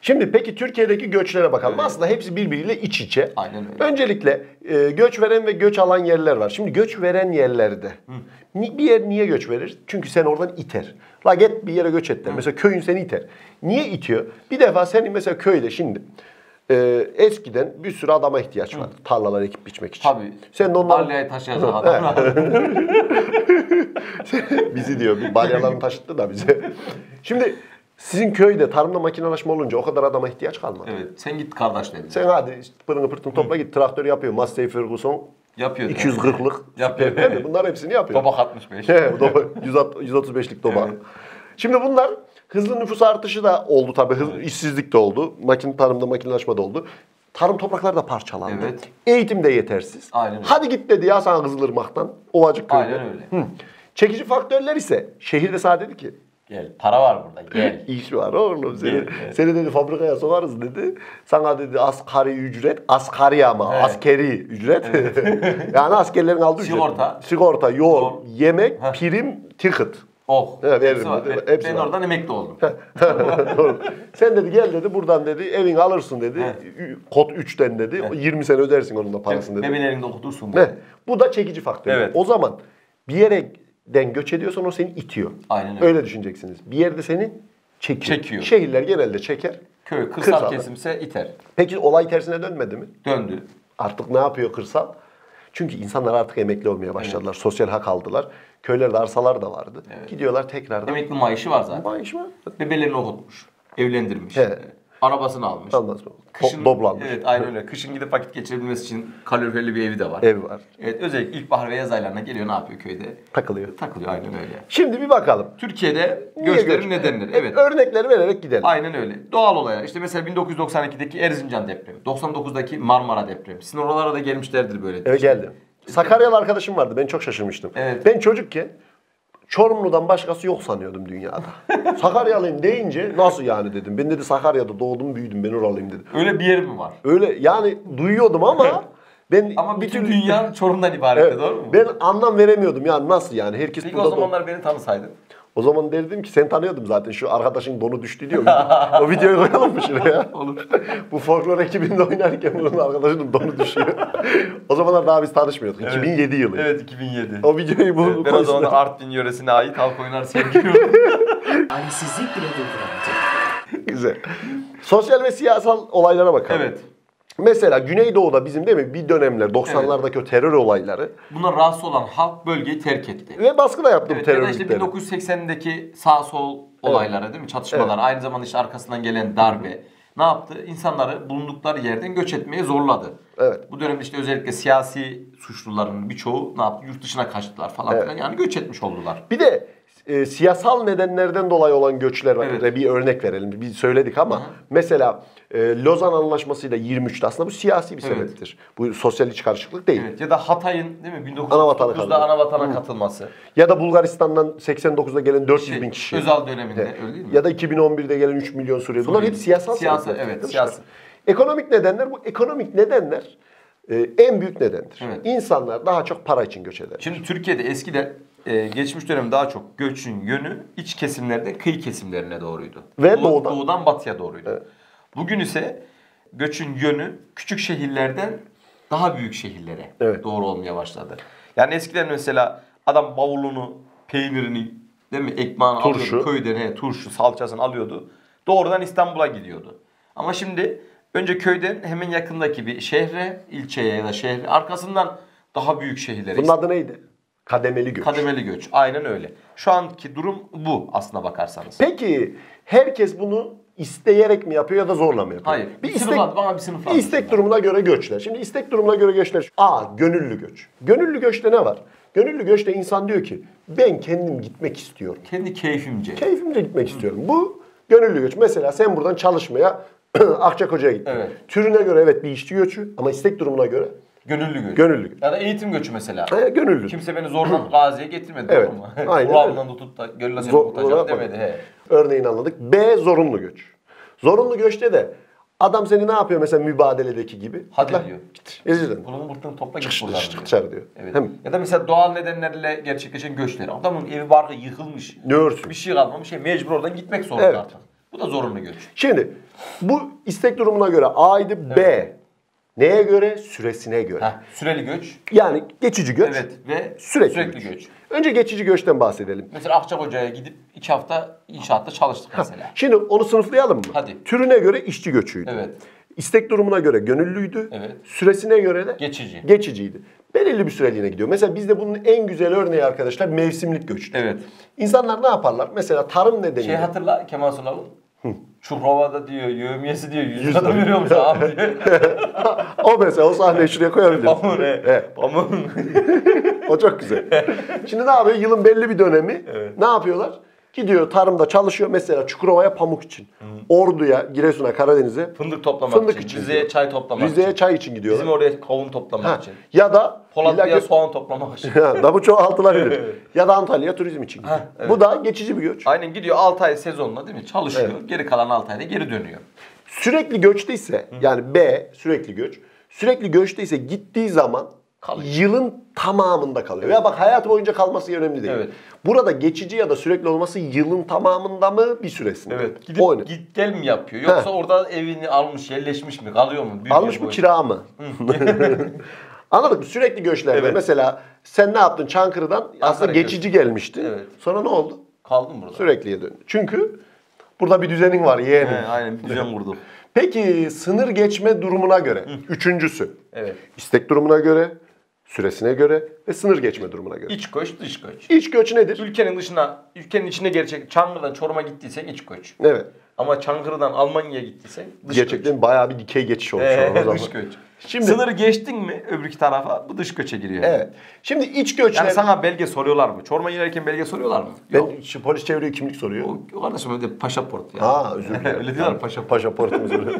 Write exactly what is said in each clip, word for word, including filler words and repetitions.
Şimdi peki Türkiye'deki göçlere bakalım. Evet. Aslında hepsi birbiriyle iç içe. Aynen öyle. Öncelikle e, göç veren ve göç alan yerler var. Şimdi göç veren yerlerde ni, bir yer niye göç verir? Çünkü sen oradan iter. La git bir yere göç et der. Mesela köyün seni iter. Niye itiyor? Bir defa senin mesela köyde şimdi e, eskiden bir sürü adama ihtiyaç vardı. Tarlalar ekip biçmek için. Tabii. Sen de ondan... Balyayı taşıyacak adam. bizi diyor. Bir balyalarını taşıttı da bize. Şimdi sizin köyde tarımda makinelaşma olunca o kadar adama ihtiyaç kalmadı. Evet. Sen git kardeş dedi. Sen hadi işte pırını pırtını topla git. Traktör yapıyor. Massey Ferguson Yapıyor. iki yüz kırklık. Yapıyor. Değil mi? Bunlar hepsini yapıyor. Tobak altmış beş. He, yüz otuz beşlik Tobak. Evet. Şimdi bunlar hızlı nüfus artışı da oldu tabii. Hız, işsizlik de oldu. Makine tarımda makinelaşma da oldu. Tarım toprakları da parçalandı. Evet. Eğitim de yetersiz. Aynen öyle. Hadi git dedi ya sana Kızılırmak'tan. Ovacık köyde. Aynen öyle. Hı. Çekici faktörler ise şehirde sana dedi ki Gel. Para var burada. Gel. İş var oğlum seni. Evet, evet. Seni dedi fabrikaya sokarız dedi. Sana dedi asgari ücret, asgari ama Evet. askeri ücret. yani askerlerin aldığı ücret. Sigorta. Sigorta, yol, Yol. yemek, prim, ticket. Oh. Evet, veririm Hepsi var. dedi. Ben, Hepsi ben var. oradan emekli oldum. Doğru. Sen dedi gel dedi buradan dedi evini alırsın dedi. Evet. Kod üçten dedi. yirmi sene ödersin onun da parasını dedi. Bebeğin elinde okutursun. Ne? Bu da çekici faktör. Evet. O zaman bir yerden göç ediyorsan o seni itiyor. Aynen öyle. Öyle düşüneceksiniz. Bir yerde seni çekiyor. Çekiyor. Şehirler genelde çeker. Köy, kırsal, Kırsal. kesimse iter. Peki olay tersine dönmedi mi? Döndü. Artık ne yapıyor kırsal? Çünkü insanlar artık emekli olmaya başladılar. Sosyal hak aldılar. Köylerde arsalar da vardı. Evet. Gidiyorlar tekrardan. Emekli maaşı var zaten. Maaş var. Bebelerini okutmuş. Evlendirmiş. He. Arabasını almış. Ondan sonra Kışın, do- doblanmış. Evet aynen öyle. Kışın gidip vakit geçirebilmesi için kaloriferli bir evi de var. Ev var. Evet özellikle ilkbahar ve yaz aylarına geliyor ne yapıyor köyde? Takılıyor. Takılıyor aynen öyle. Şimdi bir bakalım. Türkiye'de Niye göçlerin göç? nedenleri. Evet. Evet. Örnekleri vererek gidelim. Aynen öyle. Doğal olaylar. İşte mesela bin dokuz yüz doksan ikideki Erzincan depremi, doksan dokuzdaki Marmara depremi. Sizin oralara da gelmişlerdir böyle. Evet geldi. Sakaryalı arkadaşım vardı. Ben çok şaşırmıştım. Evet. Ben çocukken Çorumlu'dan başkası yok sanıyordum dünyada. Sakaryalıyım deyince nasıl yani dedim. Ben dedi Sakarya'da doğdum büyüdüm ben oralıyım dedim. Öyle bir yer mi var? Öyle yani duyuyordum ama ben Ama bir bütün türlü- dünya Çorum'dan ibaret Evet, doğru mu? ben anlam veremiyordum yani nasıl yani herkes Peki burada o doğ- zamanlar beni tanısaydın. O zaman derdim ki sen tanıyordum zaten şu arkadaşın donu düştü diyor. O videoyu koyalım mı şuraya? Olur. Bu folklor ekibinde oynarken bunun arkadaşının donu düşüyor. O zamanlar daha biz tanışmıyorduk. iki bin yedi yılı. Evet iki bin yedi. O videoyu bu Evet, ben o koysunlar. zaman Artvin yöresine ait halk oyunlar sevgiliyordum. Halsizlik bile durduramaz. Güzel. Sosyal ve siyasal olaylara bakalım. Evet. Mesela Güneydoğu'da bizim değil mi bir dönemler doksanlardaki o terör olayları Buna rahatsız olan halk bölgeyi terk etti. ve baskı da yaptı bu Evet, ya terör da işte örgütleri. bin dokuz yüz seksendeki sağ sol olayları değil mi? Çatışmalar. Aynı zamanda işte arkasından gelen darbe. Ne yaptı? İnsanları bulundukları yerden göç etmeye zorladı. Evet. Bu dönemde işte özellikle siyasi suçluların birçoğu ne yaptı? Yurt dışına kaçtılar falan Evet. filan. Yani göç etmiş oldular. Bir de e, siyasal nedenlerden dolayı olan göçler var. Evet. Bir örnek verelim. Bir söyledik ama Hı hı. mesela e, Lozan Anlaşması'yla yirmi üçte aslında bu siyasi bir Evet. sebeptir. Bu sosyal iç karışıklık değil. Evet. Ya da Hatay'ın değil mi? bin dokuz yüz Ana otuz vatana dokuzda kaldı. ana vatana katılması. Ya da Bulgaristan'dan seksen dokuzda gelen dört yüz Şey, bin kişi. Özal döneminde Evet. öyle değil mi? Ya da iki bin on birde gelen üç milyon Suriyeli. Bunlar hep siyasal Siyasi, sebepler. evet, Değil mi? siyasi. Ekonomik nedenler, bu ekonomik nedenler e, en büyük nedendir. Evet. İnsanlar daha çok para için göç eder. Şimdi Türkiye'de eskiden e, geçmiş dönem daha çok göçün yönü iç kesimlerden kıyı kesimlerine doğruydu. Ve Doğu- doğudan. Doğudan batıya doğruydu. Evet. Bugün ise göçün yönü küçük şehirlerden daha büyük şehirlere Evet. doğru olmaya başladı. Yani eskiden mesela adam bavulunu, peynirini, değil mi, ekmeğini Turşu. alıyordu köyden, he, turşu, salçasını alıyordu. Doğrudan İstanbul'a gidiyordu. Ama şimdi önce köyden hemen yakındaki bir şehre, ilçeye ya da şehre, arkasından daha büyük şehirlere. Bunun adı neydi? Kademeli göç. Kademeli göç. Aynen öyle. Şu anki durum bu aslına bakarsanız. Peki herkes bunu isteyerek mi yapıyor ya da zorla mı yapıyor? Hayır. Bir Bir istek, sınıf, bana bir sınıf bir istek durumuna göre göçler. Şimdi istek durumuna göre göçler. A. Gönüllü göç. Gönüllü göçte ne var? Gönüllü göçte insan diyor ki ben kendim gitmek istiyorum. Kendi keyfimce. Keyfimce gitmek istiyorum. Bu gönüllü göç. Mesela sen buradan çalışmaya Akçakoca'ya gittin. Evet. Türüne göre evet bir işçi göçü ama istek durumuna göre Gönüllü göç. gönüllü göç. Ya da eğitim göçü mesela. Ha, gönüllü. Kimse beni zorla Gazi'ye getirmedi. Evet, Doğru mu? aynen Kulağımdan tutup da gönülle seni Zor- okutacağım yapmadı. demedi. He. Örneğini anladık. B. Zorunlu göç. Zorunlu göçte de adam seni ne yapıyor mesela mübadeledeki gibi? Hadi Lan, diyor. git. Ezildin. Bunu vurtun topla git Çık buradan çık diyor. dışarı diyor. Evet. Hem Ya da mesela doğal nedenlerle gerçekleşen göçler. Adamın evi barkı yıkılmış. ne örsün? Bir şey kalmamış. Şey, mecbur oradan gitmek zorunda Evet. artık. Bu da zorunlu göç. Şimdi bu istek durumuna göre A'ydı, B. Neye göre? Süresine göre. Heh, süreli göç. Yani geçici göç. Evet ve Sürekli, sürekli, göç. göç. Önce geçici göçten bahsedelim. Mesela Akçakoca'ya gidip iki hafta inşaatta çalıştık mesela. Şimdi onu sınıflayalım mı? Hadi. Türüne göre işçi göçüydü. Evet. İstek durumuna göre gönüllüydü. Evet. Süresine göre de Geçici. geçiciydi. Belirli bir süreliğine gidiyor. Mesela bizde bunun en güzel örneği arkadaşlar mevsimlik göçtür. Evet. İnsanlar ne yaparlar? Mesela tarım nedeniyle. Şey hatırla Kemal Sunal'ın. Çukurova'da diyor, yövmiyesi diyor, yüz lira veriyormuş abi diye. O mesela o sahneyi şuraya koyabiliriz. Pamuğun he. Evet. Pamuğun. O çok güzel. Şimdi ne yapıyor? Yılın belli bir dönemi Evet. ne yapıyorlar? Gidiyor tarımda çalışıyor. Mesela Çukurova'ya pamuk için. Ordu'ya, Giresun'a, Karadeniz'e Fındık toplamak Fındık için, için Rize'ye gidiyor. çay toplamak Rize'ye için. çay için gidiyorlar. Bizim oraya kavun toplamak Ha, için. ya da Polatlı'ya illa- soğan toplamak için. da bu çoğaltılabilir. Ya da Antalya'ya turizm için gidiyor. Ha, evet. Bu da geçici bir göç. Aynen gidiyor altı ay sezonla değil mi? Çalışıyor. Evet. Geri kalan altı ayda geri dönüyor. Sürekli göçte ise yani B sürekli göç. Sürekli göçte ise gittiği zaman Kalıyor. yılın tamamında kalıyor. Ya bak hayatı boyunca kalması önemli değil. Evet. Burada geçici ya da sürekli olması yılın tamamında mı bir süresinde? Evet. Gidip O önemli. git gel mi yapıyor? Yoksa Ha. orada evini almış, yerleşmiş mi? Kalıyor mu? Büyük Almış yer mı boyunca. kira mı? Anladık mı? Sürekli göçlerde. Evet. Mesela sen ne yaptın Çankırı'dan? Aslında Ankara'ya geçici gelmiştin. Evet. Sonra ne oldu? Kaldım burada. Sürekliye döndü. Çünkü burada bir düzenin var yeğenim. He, aynen bir düzen kurduk. Peki sınır geçme durumuna göre. Üçüncüsü. Evet. İstek durumuna göre, süresine göre ve sınır geçme durumuna göre. İç göç, dış göç. İç göç nedir? Ülkenin dışına, ülkenin içine gerçek Çankırı'dan Çorum'a gittiysen iç göç. Evet. Ama Çankırı'dan Almanya'ya gittiysen dış Gerçekten göç. bayağı bir dikey geçiş olmuş Ee, o zaman. dış göç. Şimdi- Sınır geçtin mi öbürki tarafa bu dış göçe giriyor. Evet. Şimdi iç göçler... Yani sana belge soruyorlar mı? Çorum'a girerken belge soruyorlar mı? Yok. Ben, şu polis çeviriyor kimlik soruyor. O, o kardeşim öyle pasaport ya. Ha özür dilerim. Öyle diyorlar pasaport. Pasaportumuz öyle.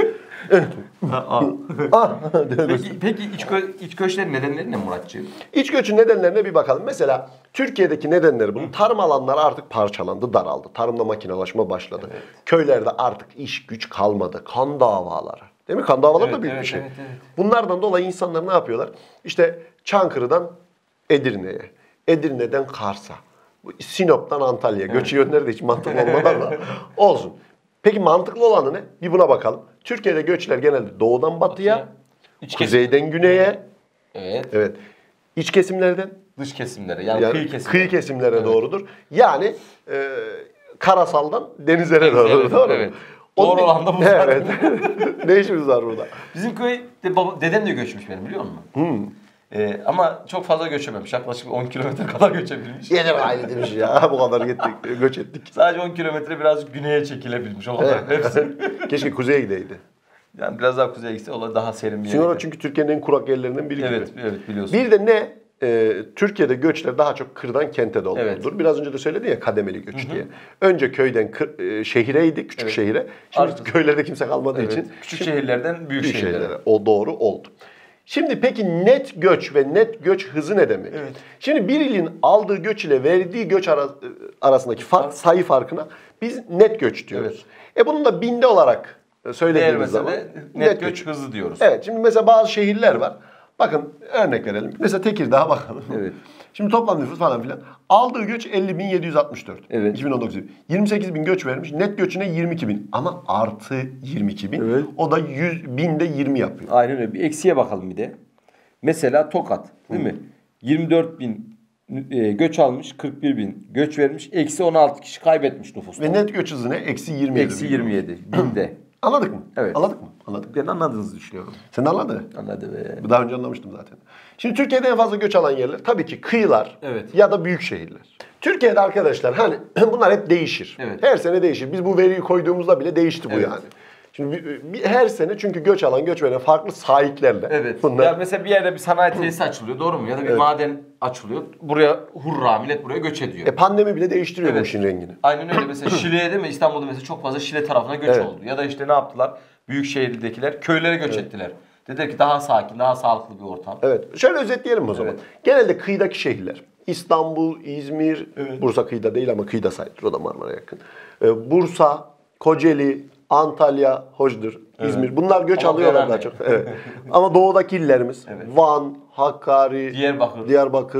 Aa. Ah, Peki, peki iç, gö iç göçlerin nedenleri ne Muratcığım? İç göçün nedenlerine bir bakalım. Mesela Türkiye'deki nedenleri bunun. Tarım alanları artık parçalandı, daraldı. Tarımda makinalaşma başladı. Evet. Köylerde artık iş güç kalmadı. Kan davaları. Değil mi? Kan davaları Evet, da büyük evet, bir şey. evet, evet. Bunlardan dolayı insanlar ne yapıyorlar? İşte Çankırı'dan Edirne'ye, Edirne'den Kars'a, Sinop'tan Antalya'ya. Göçü yönleri de hiç mantıklı olmadan ama olsun. Peki mantıklı olanı ne? Bir buna bakalım. Türkiye'de göçler genelde doğudan batıya, Batıya, iç kuzeyden güneye, Evet. evet, iç kesimlerden Dış kesimlere yani, yani kıyı kesimlere. kıyı kesimlere Evet. doğrudur. Yani e, karasaldan denizlere doğru. Evet, Doğru mu? evet. Onun- Doğru olan da bu zaten. Evet. Ne işimiz var burada? Bizim köy, de, baba, dedem de göçmüş benim biliyor musun? Hmm. Ee, ama çok fazla göçememiş. Yaklaşık on kilometre kadar göçebilmiş. Yener aile demiş ya. Bu kadar gittik, göç ettik. Sadece on kilometre birazcık güneye çekilebilmiş. O kadar. Hepsi. Keşke kuzeye gideydi. Yani biraz daha kuzeye gitse o da daha serin bir yer. Sinop çünkü Türkiye'nin en kurak yerlerinden biri Evet, gibi. evet biliyorsun. Bir de ne? Ee, Türkiye'de göçler daha çok kırdan kente doğrudur. Evet. Biraz önce de söyledin ya kademeli göç diye. Önce köyden kır, e, şehireydi, küçük Evet. şehire. Şimdi Artık- köylerde kimse kalmadığı Evet, için küçük şehirlerden büyük, büyük şehirlere. şehirlere. O doğru oldu. Şimdi peki net göç ve net göç hızı ne demek? Evet. Şimdi bir ilin aldığı göç ile verdiği göç ara- arasındaki fark, sayı farkına biz net göç diyoruz. E bunun da binde olarak Diğer söylediğimiz zaman mesele net, göç hızı diyoruz. Evet, şimdi mesela bazı şehirler var. Bakın örnek verelim. Mesela Tekirdağ'a bakalım. Evet. Şimdi toplam nüfus falan filan. Aldığı göç elli bin yedi yüz altmış dört. Evet. iki bin on dokuz. yirmi sekiz bin göç vermiş. Net göçüne yirmi iki bin. Ama artı yirmi iki bin. Evet. O da yüz binde yirmi yapıyor. Aynen öyle. Bir eksiye bakalım bir de. Mesela Tokat değil mi? yirmi dört bin e, göç almış, kırk bir bin göç vermiş. Eksi on altı kişi kaybetmiş nüfusta. Ve net göç hızı ne? Eksi yirmi yedi. Eksi yirmi yedi binde. Anladık mı? Evet. Anladık mı? Anladık. Ben anladığınızı düşünüyorum. Sen de anladın. Anladı be. Daha önce anlamıştım zaten. Şimdi Türkiye'de en fazla göç alan yerler tabii ki kıyılar Evet. ya da büyük şehirler. Türkiye'de arkadaşlar hani bunlar hep değişir. Evet. Her sene değişir. Biz bu veriyi koyduğumuzda bile değişti bu Evet. yani. Şimdi bir, bir- her sene çünkü göç alan göç veren farklı sahiplerle. Evet. Bunlar, Ya mesela bir yerde bir sanayi tesisi açılıyor doğru mu? Ya da bir maden açılıyor. Buraya hurra millet buraya göç ediyor. e, pandemi bile değiştiriyor bu Evet. işin rengini. Aynen öyle. Mesela Şile'ye değil mi? İstanbul'da mesela çok fazla Şile tarafına göç Evet. oldu. Ya da işte ne yaptılar? Büyük şehirdekiler köylere göç ettiler. Dediler ki daha sakin, daha sağlıklı bir ortam. Evet. Şöyle özetleyelim o zaman. Evet. Genelde kıyıdaki şehirler. İstanbul, İzmir, Bursa kıyıda değil ama kıyıda sayılır. O da Marmara'ya yakın. Ee, Bursa, Kocaeli, Antalya, hoşdur. İzmir. Bunlar göç Ama alıyorlar Beren daha de. çok. Evet. Ama doğudaki illerimiz Evet. Van, Hakkari, Diyarbakır. Diyarbakır,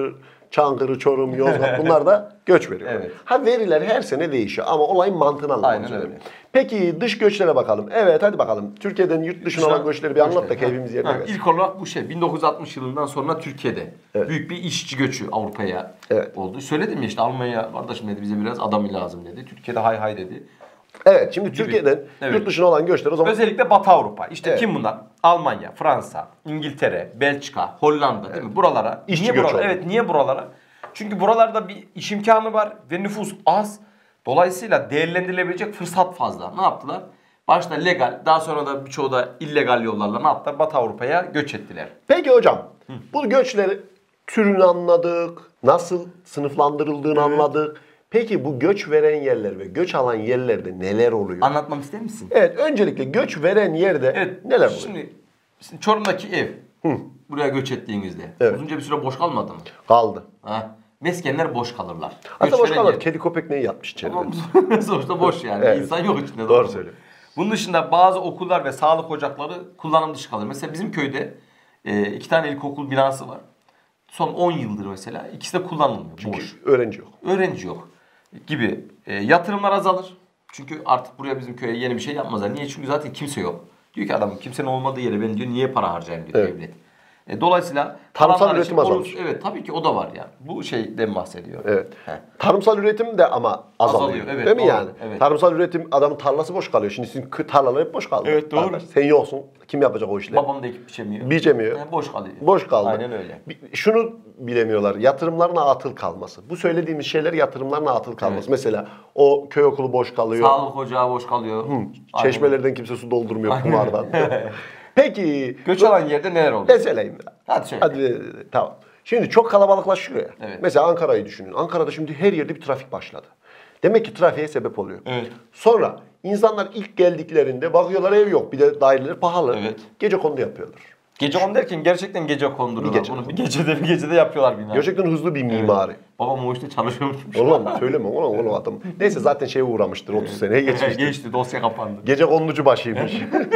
Çankırı, Çorum, Yozgat bunlar da göç veriyor. Evet. Ha veriler her sene değişiyor ama olayın mantığını anlamamız Aynen önemli. öyle. Peki dış göçlere bakalım. Evet hadi bakalım. Türkiye'den yurt dışına olan göçleri bir anlat da keyfimiz yerine Ha, gelsin. İlk olarak bu şey bin dokuz yüz altmış yılından sonra Türkiye'de Evet. büyük bir işçi göçü Avrupa'ya Evet. oldu. Söyledim ya işte Almanya kardeşim dedi bize biraz adam lazım dedi. Türkiye'de hay hay dedi. Evet şimdi Türkiye'den Evet. yurt dışına olan göçler o zaman Özellikle Batı Avrupa. İşte Evet. kim bunlar? Almanya, Fransa, İngiltere, Belçika, Hollanda değil mi? Buralara. İşçi niye göç buralara? oldu. Evet niye buralara? Çünkü buralarda bir iş imkanı var ve nüfus az. Dolayısıyla değerlendirilebilecek fırsat fazla. Ne yaptılar? Başta legal, daha sonra da birçoğu da illegal yollarla ne yaptılar? Batı Avrupa'ya göç ettiler. Peki hocam, bu göçleri türünü anladık, nasıl sınıflandırıldığını anladık. Peki bu göç veren yerler ve göç alan yerlerde neler oluyor? Anlatmam ister misin? Evet, öncelikle göç veren yerde Evet. neler oluyor? Şimdi, şimdi Çorum'daki ev. Buraya göç ettiğinizde. Evet. Uzunca bir süre boş kalmadı mı? Kaldı. Ha? Meskenler boş kalırlar. Hatta Göç boş veren kalır. yer- Kedi köpek neyi yapmış içeride? Tamam. Sonuçta boş yani. Evet. İnsan yok içinde. Doğru mu? söylüyorsun. Bunun dışında bazı okullar ve sağlık ocakları kullanım dışı kalır. Mesela bizim köyde e, iki tane ilkokul binası var. Son on yıldır mesela ikisi de kullanılmıyor. Boş. Öğrenci yok. Öğrenci yok gibi. E, yatırımlar azalır. Çünkü artık buraya bizim köye yeni bir şey yapmazlar. Niye? Çünkü zaten kimse yok. Diyor ki adam kimsenin olmadığı yere ben diyor niye para harcayayım diyor Evet. devlet. E, dolayısıyla Tarımsal paranlar üretim için azalır. olumsuz- Evet tabii ki o da var yani. Bu şeyden bahsediyor. Evet. He. Tarımsal üretim de ama azalıyor. Azalıyor, evet, Değil mi doğru, yani? evet. Tarımsal üretim adamın tarlası boş kalıyor. Şimdi sizin kı- tarlalar hep boş kaldı. Evet, doğru. Arkadaş, sen yoksun. Kim yapacak o işleri? Babam da ekip biçemiyor. Biçemiyor. Yani boş kalıyor. Boş kaldı. Aynen öyle. Bir- Şunu bilemiyorlar. Yatırımlarına atıl kalması. Bu söylediğimiz şeyler yatırımlarına atıl kalması. Evet. Mesela o köy okulu boş kalıyor. Sağlık ocağı boş kalıyor. Aynen. Çeşmelerden kimse su doldurmuyor Aynen. kumardan. Peki. Göç alan yerde neler oluyor? Meseleyim. Hadi söyle. Hadi tamam. Şimdi çok kalabalıklaşıyor ya. Evet. Mesela Ankara'yı düşünün. Ankara'da şimdi her yerde bir trafik başladı. Demek ki trafiğe sebep oluyor. Evet. Sonra insanlar ilk geldiklerinde bakıyorlar ev yok. Bir de daireler pahalı. Evet. Gecekondu yapıyorlar. Gece kondu derken gerçekten gece konduruyorlar. Bir gece Bunu kondu. bir gecede bir gecede yapıyorlar bina. Gerçekten hızlı bir mimari. Babam o işte çalışıyormuş. Oğlum söyleme oğlum oğlum adam. Neyse zaten şeye uğramıştır otuz seneye geçmiştir. Geçti dosya kapandı. Gece konducu başıymış.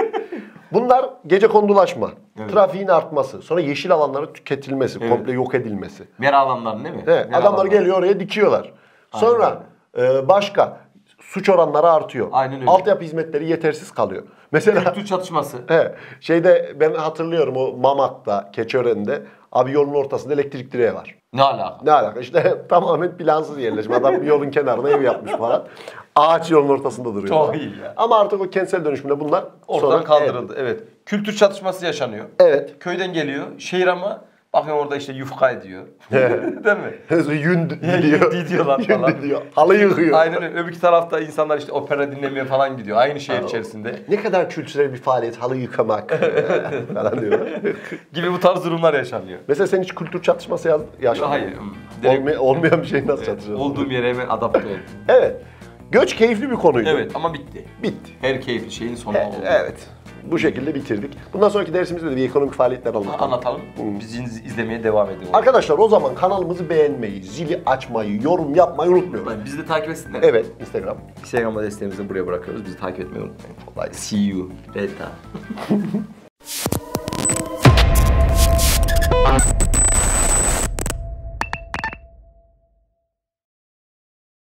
Bunlar gece kondulaşma, Evet. trafiğin artması, sonra yeşil alanların tüketilmesi, Evet. komple yok edilmesi. Mera alanları değil mi? He, Mera adamlar alanları. geliyor oraya dikiyorlar. Sonra e, başka suç oranları artıyor. Aynen öyle. Altyapı hizmetleri yetersiz kalıyor. Mesela Kültür çatışması. he, şeyde ben hatırlıyorum o Mamak'ta, Keçiören'de abi yolun ortasında elektrik direği var. Ne alaka? Ne alaka? İşte tamamen plansız yerleşme. Adam yolun kenarına ev yapmış falan. Ağaç yolun ortasında duruyor. Çok falan. iyi ya. Ama artık o kentsel dönüşümle bunlar Ortadan sonra kaldırıldı. Evet. Kültür çatışması yaşanıyor. Evet. Köyden geliyor. Şehir ama bakın orada işte yufka ediyor. Değil mi? Evet. Yün diyor. Yün diyorlar Yün falan. diyor. Halı yıkıyor. Aynen öyle. Öbür tarafta insanlar işte opera dinlemeye falan gidiyor. Aynı şehir içerisinde. Ne kadar kültürel bir faaliyet halı yıkamak falan diyor. Gibi bu tarz durumlar yaşanıyor. Mesela sen hiç kültür çatışması yaz- yaşadın mı? Hayır. Direkt Olmay- olmayan bir şey nasıl çatışıyorsun? olduğum yere hemen adapte oldum. Evet. Göç keyifli bir konuydu. Evet ama bitti. Bitti. Her keyifli şeyin sonu E- oldu. evet. Bu şekilde bitirdik. Bundan sonraki dersimizde de bir ekonomik faaliyetler anlatalım. Anlatalım. Bizi iz- izlemeye devam ediyoruz. Arkadaşlar o zaman kanalımızı beğenmeyi, zili açmayı, yorum yapmayı unutmayın. Bizi de takip etsinler. Evet, Instagram. Instagram adreslerimizi buraya bırakıyoruz. Bizi takip etmeyi unutmayın. See you later.